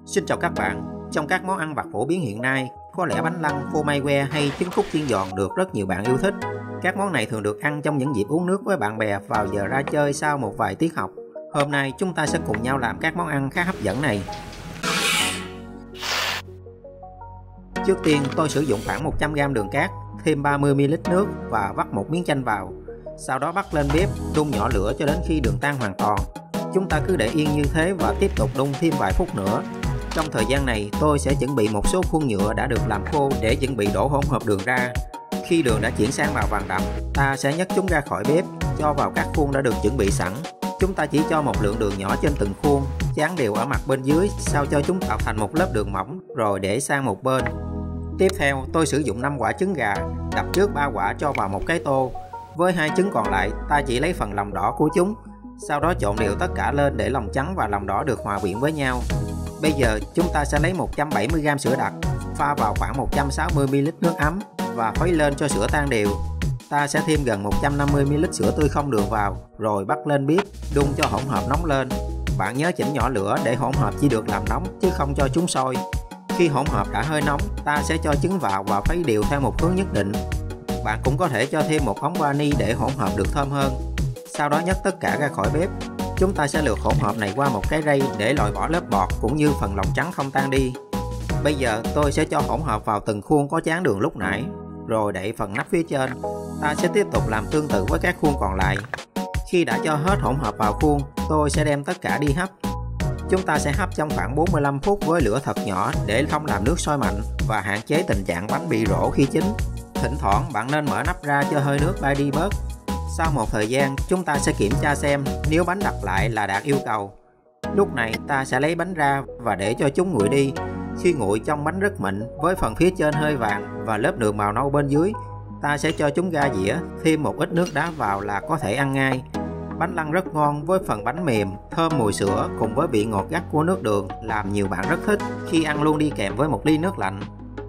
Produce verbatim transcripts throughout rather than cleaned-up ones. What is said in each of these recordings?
Xin chào các bạn. Trong các món ăn vặt phổ biến hiện nay, có lẽ bánh lăng, phô mai que hay trứng cút chiên giòn được rất nhiều bạn yêu thích. Các món này thường được ăn trong những dịp uống nước với bạn bè vào giờ ra chơi sau một vài tiết học. Hôm nay chúng ta sẽ cùng nhau làm các món ăn khá hấp dẫn này. Trước tiên tôi sử dụng khoảng một trăm gam đường cát, thêm ba mươi mi li lít nước và vắt một miếng chanh vào. Sau đó bắt lên bếp, đun nhỏ lửa cho đến khi đường tan hoàn toàn. Chúng ta cứ để yên như thế và tiếp tục đun thêm vài phút nữa. Trong thời gian này, tôi sẽ chuẩn bị một số khuôn nhựa đã được làm khô để chuẩn bị đổ hỗn hợp đường ra. Khi đường đã chuyển sang màu vàng đậm, ta sẽ nhấc chúng ra khỏi bếp, cho vào các khuôn đã được chuẩn bị sẵn. Chúng ta chỉ cho một lượng đường nhỏ trên từng khuôn, dán đều ở mặt bên dưới sao cho chúng tạo thành một lớp đường mỏng, rồi để sang một bên. Tiếp theo, tôi sử dụng năm quả trứng gà, đập trước ba quả cho vào một cái tô. Với hai trứng còn lại, ta chỉ lấy phần lòng đỏ của chúng. Sau đó trộn đều tất cả lên để lòng trắng và lòng đỏ được hòa quyện với nhau. Bây giờ chúng ta sẽ lấy một trăm bảy mươi gam sữa đặc, pha vào khoảng một trăm sáu mươi mi li lít nước ấm và khuấy lên cho sữa tan đều. Ta sẽ thêm gần một trăm năm mươi mi li lít sữa tươi không đường vào, rồi bắt lên bếp, đun cho hỗn hợp nóng lên. Bạn nhớ chỉnh nhỏ lửa để hỗn hợp chỉ được làm nóng chứ không cho chúng sôi. Khi hỗn hợp đã hơi nóng, ta sẽ cho trứng vào và khuấy đều theo một hướng nhất định. Bạn cũng có thể cho thêm một ống vani để hỗn hợp được thơm hơn. Sau đó nhấc tất cả ra khỏi bếp. Chúng ta sẽ lượt hỗn hợp này qua một cái rây để loại bỏ lớp bọt cũng như phần lòng trắng không tan đi. Bây giờ tôi sẽ cho hỗn hợp vào từng khuôn có tráng đường lúc nãy, rồi đậy phần nắp phía trên. Ta sẽ tiếp tục làm tương tự với các khuôn còn lại. Khi đã cho hết hỗn hợp vào khuôn, tôi sẽ đem tất cả đi hấp. Chúng ta sẽ hấp trong khoảng bốn mươi lăm phút với lửa thật nhỏ để không làm nước sôi mạnh và hạn chế tình trạng bánh bị rỗ khi chín. Thỉnh thoảng bạn nên mở nắp ra cho hơi nước bay đi bớt. Sau một thời gian, chúng ta sẽ kiểm tra xem nếu bánh đặt lại là đạt yêu cầu. Lúc này ta sẽ lấy bánh ra và để cho chúng nguội đi. Khi nguội trong bánh rất mịn với phần phía trên hơi vàng và lớp đường màu nâu bên dưới, ta sẽ cho chúng ra dĩa, thêm một ít nước đá vào là có thể ăn ngay. Bánh lăng rất ngon với phần bánh mềm, thơm mùi sữa cùng với vị ngọt gắt của nước đường làm nhiều bạn rất thích khi ăn luôn đi kèm với một ly nước lạnh.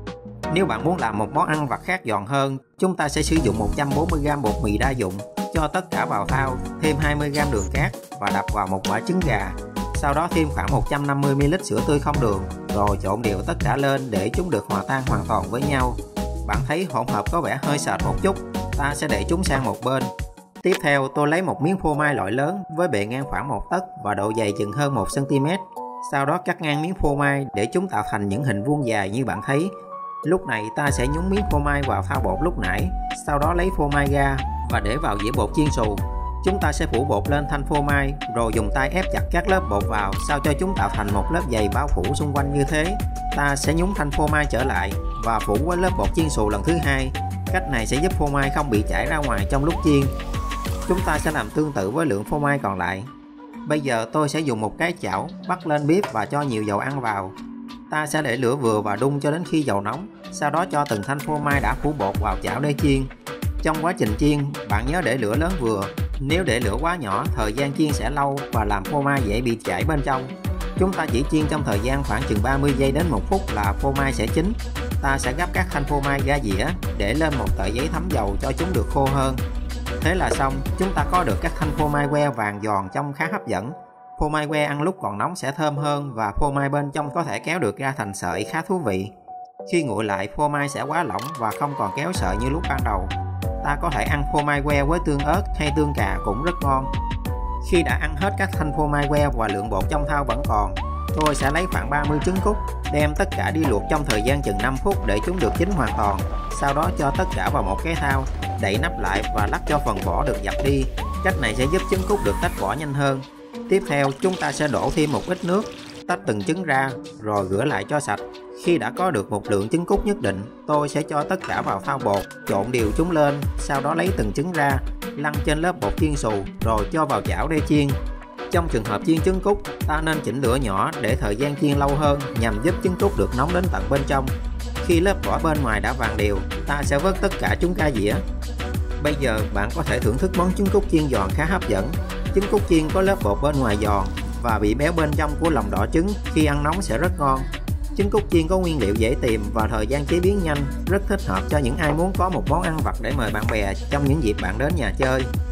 Nếu bạn muốn làm một món ăn vặt khác giòn hơn, chúng ta sẽ sử dụng một trăm bốn mươi gam bột mì đa dụng, cho tất cả vào thau, thêm hai mươi gam đường cát và đập vào một quả trứng gà. Sau đó thêm khoảng một trăm năm mươi mi li lít sữa tươi không đường, rồi trộn đều tất cả lên để chúng được hòa tan hoàn toàn với nhau. Bạn thấy hỗn hợp có vẻ hơi sệt một chút, ta sẽ để chúng sang một bên. Tiếp theo tôi lấy một miếng phô mai loại lớn với bề ngang khoảng một tấc và độ dày chừng hơn một xăng ti mét. Sau đó cắt ngang miếng phô mai để chúng tạo thành những hình vuông dài như bạn thấy. Lúc này ta sẽ nhúng miếng phô mai vào thau bột lúc nãy, sau đó lấy phô mai ra và để vào dĩa bột chiên xù. Chúng ta sẽ phủ bột lên thanh phô mai rồi dùng tay ép chặt các lớp bột vào sao cho chúng tạo thành một lớp dày bao phủ xung quanh như thế. Ta sẽ nhúng thanh phô mai trở lại và phủ với lớp bột chiên xù lần thứ hai. Cách này sẽ giúp phô mai không bị chảy ra ngoài trong lúc chiên. Chúng ta sẽ làm tương tự với lượng phô mai còn lại. Bây giờ tôi sẽ dùng một cái chảo bắt lên bếp và cho nhiều dầu ăn vào. Ta sẽ để lửa vừa và đun cho đến khi dầu nóng. Sau đó cho từng thanh phô mai đã phủ bột vào chảo để chiên. Trong quá trình chiên, bạn nhớ để lửa lớn vừa. Nếu để lửa quá nhỏ, thời gian chiên sẽ lâu và làm phô mai dễ bị chảy bên trong. Chúng ta chỉ chiên trong thời gian khoảng chừng ba mươi giây đến một phút là phô mai sẽ chín. Ta sẽ gấp các thanh phô mai ra dĩa, để lên một tờ giấy thấm dầu cho chúng được khô hơn. Thế là xong, chúng ta có được các thanh phô mai que vàng giòn trông khá hấp dẫn. Phô mai que ăn lúc còn nóng sẽ thơm hơn và phô mai bên trong có thể kéo được ra thành sợi khá thú vị. Khi nguội lại, phô mai sẽ quá lỏng và không còn kéo sợi như lúc ban đầu. Ta có thể ăn phô mai que với tương ớt hay tương cà cũng rất ngon. Khi đã ăn hết các thanh phô mai que và lượng bột trong thau vẫn còn, tôi sẽ lấy khoảng ba mươi trứng cút, đem tất cả đi luộc trong thời gian chừng năm phút để chúng được chín hoàn toàn. Sau đó cho tất cả vào một cái thau, đậy nắp lại và lắc cho phần vỏ được dập đi. Cách này sẽ giúp trứng cút được tách vỏ nhanh hơn. Tiếp theo, chúng ta sẽ đổ thêm một ít nước, tách từng trứng ra, rồi rửa lại cho sạch. Khi đã có được một lượng trứng cút nhất định, tôi sẽ cho tất cả vào thau bột, trộn đều chúng lên, sau đó lấy từng trứng ra, lăn trên lớp bột chiên xù, rồi cho vào chảo để chiên. Trong trường hợp chiên trứng cút, ta nên chỉnh lửa nhỏ để thời gian chiên lâu hơn nhằm giúp trứng cút được nóng đến tận bên trong. Khi lớp vỏ bên ngoài đã vàng đều, ta sẽ vớt tất cả chúng ra dĩa. Bây giờ bạn có thể thưởng thức món trứng cút chiên giòn khá hấp dẫn. Trứng cút chiên có lớp bột bên ngoài giòn và bị béo bên trong của lòng đỏ trứng, khi ăn nóng sẽ rất ngon. Trứng cút chiên có nguyên liệu dễ tìm và thời gian chế biến nhanh, rất thích hợp cho những ai muốn có một món ăn vặt để mời bạn bè trong những dịp bạn đến nhà chơi.